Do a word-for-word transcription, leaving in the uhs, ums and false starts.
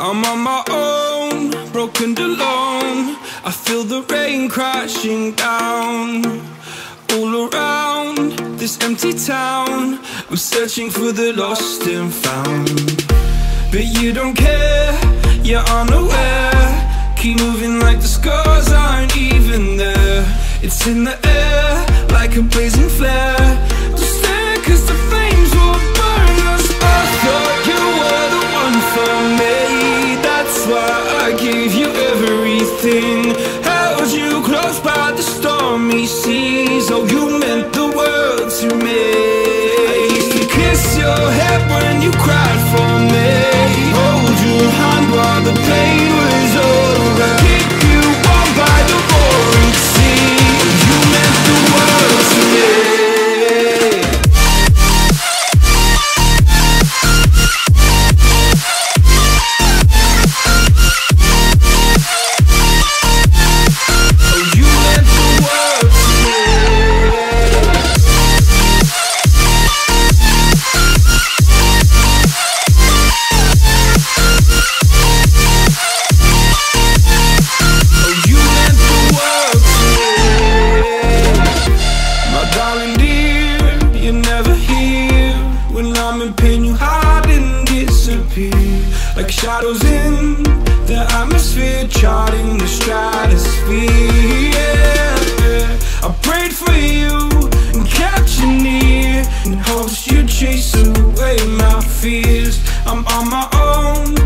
I'm on my own, broken and alone. I feel the rain crashing down all around this empty town. I'm searching for the lost and found, but you don't care, you're unaware. Keep moving like the scars aren't even there. It's in the air like a blazing flare. Don't stare cause the flames will burn us. I thought you were the one for me, that's why I gave you everything. Held you close by the stormy seas. Oh, you meant the world to me. I used to kiss your head when you cried for me, hold your hand while the pain was over, keep you warm by the roaring sea. You meant the world to me. Like shadows in the atmosphere, charting the stratosphere. Yeah. I prayed for you and kept you near in hopes you'd chase away my fears. I'm on my own,